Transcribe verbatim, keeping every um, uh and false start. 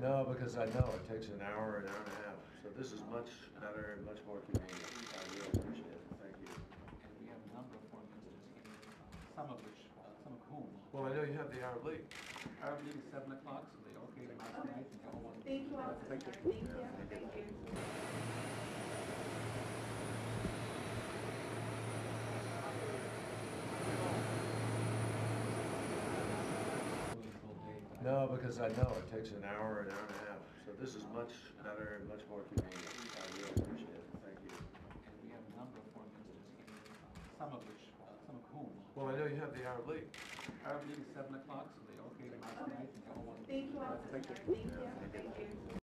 No, because I know it takes an hour, an hour and a half. So this is much better and much more convenient. I really appreciate it. Thank you. And we have a number of foreign visitors here, some of which, uh, some of whom. Well, I know you have the Arab League. Arab League is seven o'clock, so they all came last night and they all want to. Thank you, Officer. Thank you. Thank you. Thank you. No, because I know it takes an hour, an hour and a half. So this is much better and much more convenient. I really appreciate it. Thank you. And we have a number of foreign visitors here, some of which, uh, some of whom. Well, I know you have the Arab League. Arab League is seven o'clock, so they all came last night and they all want to. Thank you, Officer. Thank you. Thank you. Thank you.